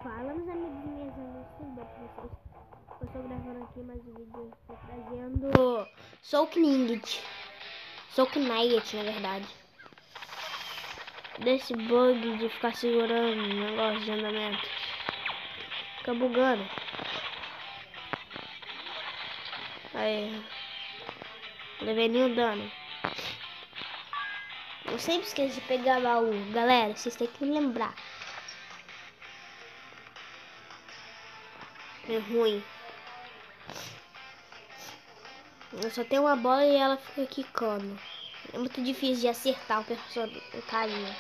Fala, meus amigos e minhas amigas, tudo bem com vocês? Eu estou gravando aqui mais um vídeo, estou trazendo Soul Knight, na verdade. Desse bug de ficar segurando o negócio de andamento. Fica bugando. Aí, levei nenhum dano. Eu sempre esqueço de pegar baú. Galera, vocês têm que me lembrar. É ruim. Eu só tenho uma bola e ela fica quicando. É muito difícil de acertar o carinha.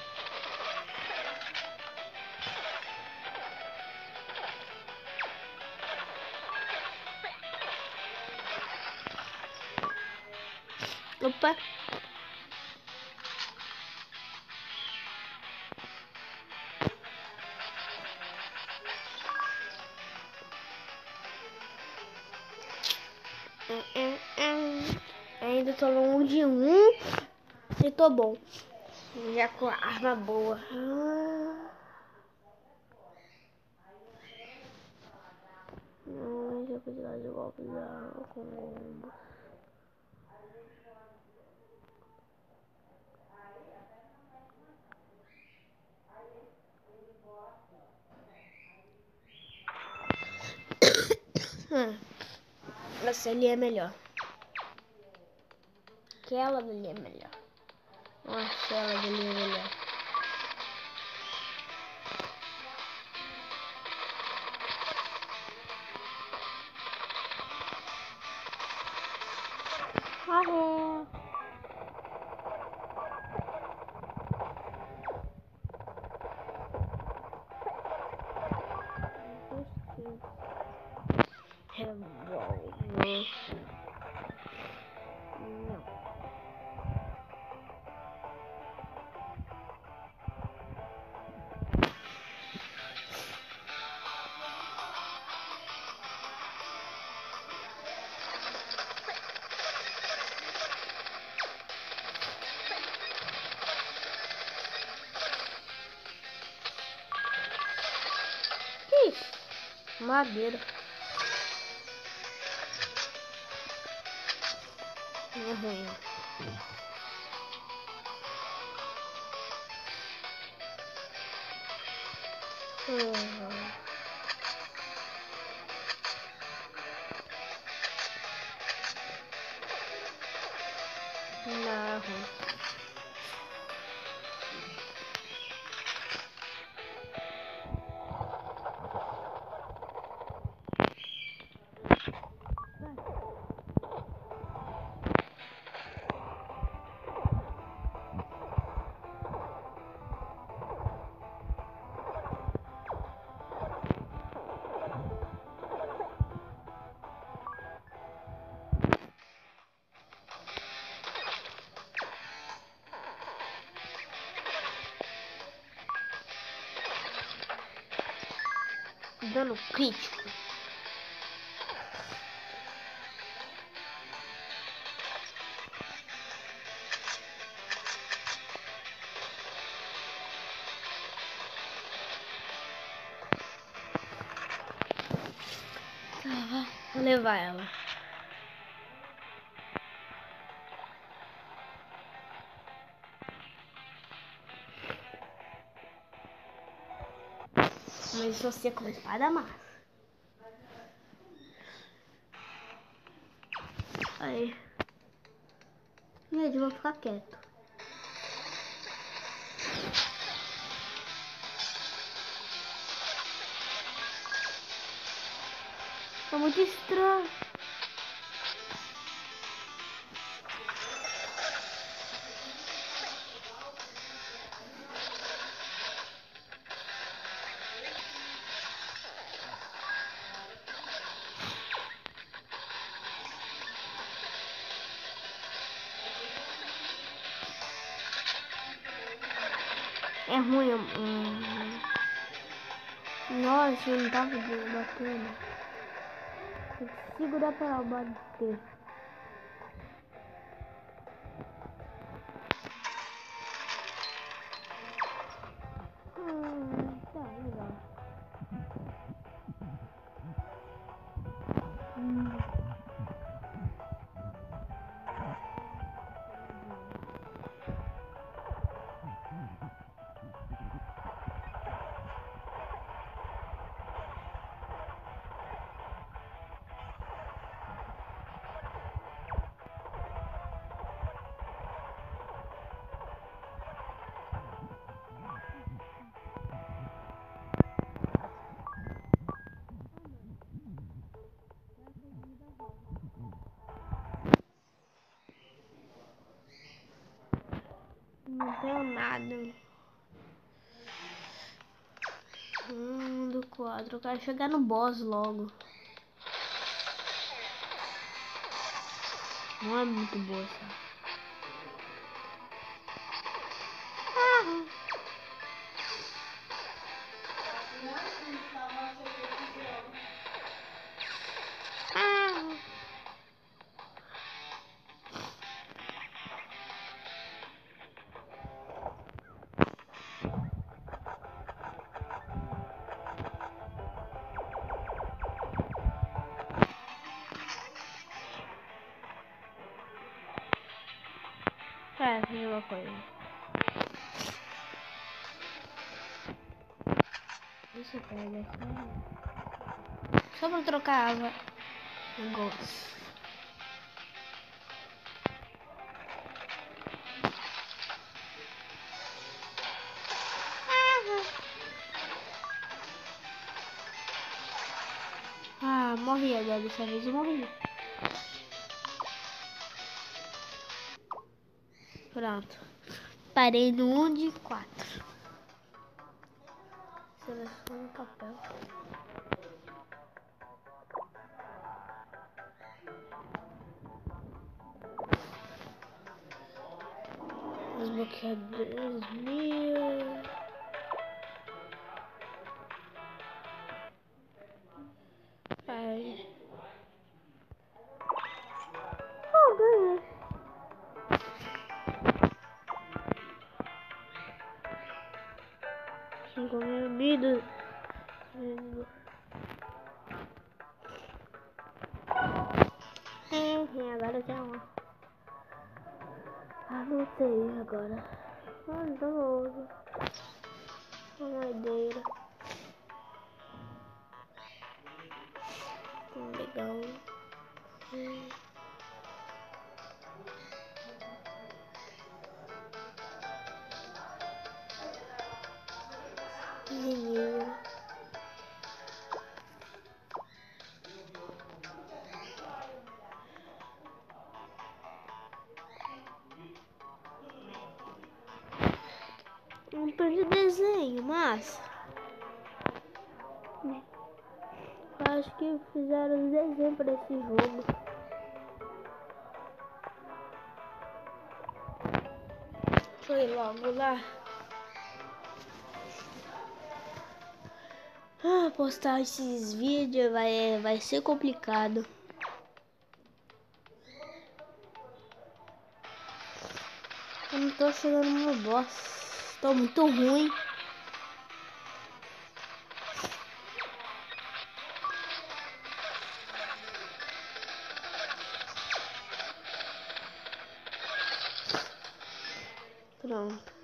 Opa! Ainda tô longe de um e tô bom. Já com a arma boa. Não, já precisar de golpes com... Essa ali é melhor. Aquela dali é melhor. Aquela dali é melhor. Revólver. Não. Que isso? Madeira. É ruim. Não. Dano crítico. Tá, vou levar ela. Mas você com espada massa. Aí. Gente, vou ficar quieto. Tá muito estranho. É ruim. Nossa, eu não tava batendo. Tem que segurar pra bater. Tá legal. 4. Eu quero chegar no boss logo. Não é muito boa essa. É, mesma coisa. Deixa eu pegar só pra trocar água. Negócio. Ah, morri agora, dessa vez eu morri. Pronto. Parei no 1 de 4. Seleciona o papel. Os bloqueadores mil. Ai. Oh, ganhei. Cinco mil vidas. Agora eu tenho uma. Anotei agora. Novo. Uma madeira. Legal. Dinheiro. Não perdi desenho, mas eu acho que fizeram um desenho para esse jogo. Foi logo lá. Postar esses vídeos vai ser complicado. Eu não tô chegando no boss. Tô muito ruim. Pronto.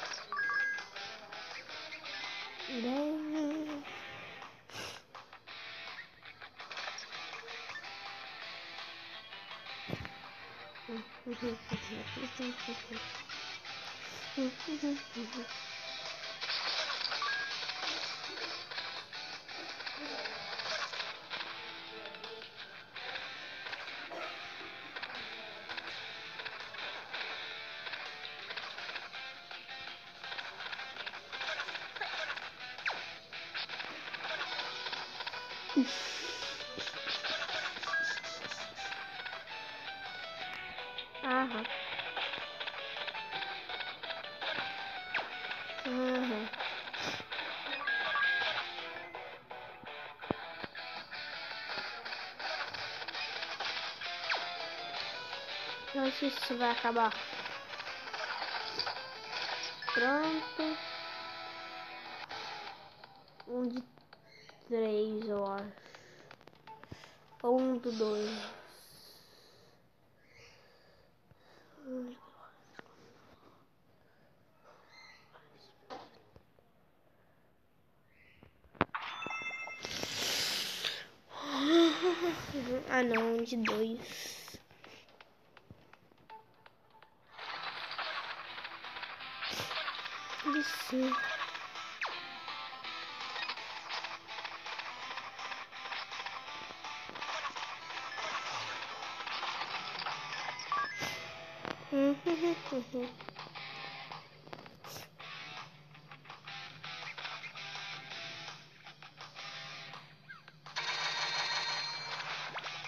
Aham. Eu acho que isso vai acabar. Pronto. 1 de 3, eu acho. Ou 1 do 2. Ah não, 1 de 2. Isso.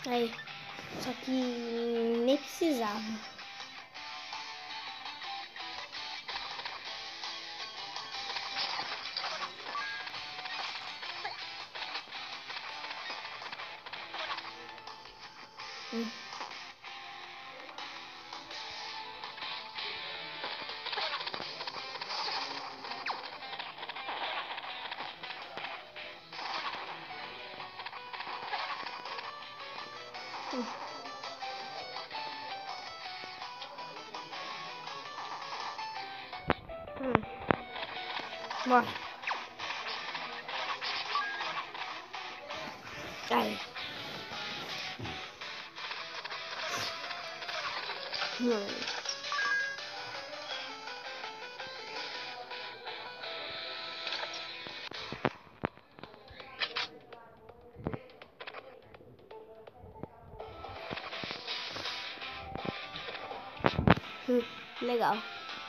Aí. Só que nem precisava. Morre. Aí. Legal.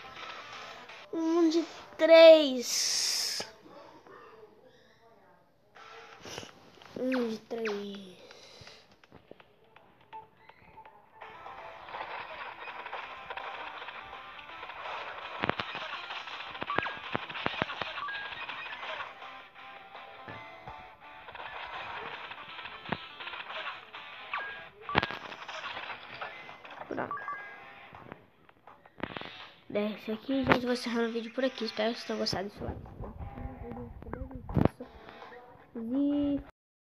1 de 3. 1 de 3. Pronto. Esse aqui, gente, vou encerrando o vídeo por aqui. Espero que vocês tenham gostado desse lado. E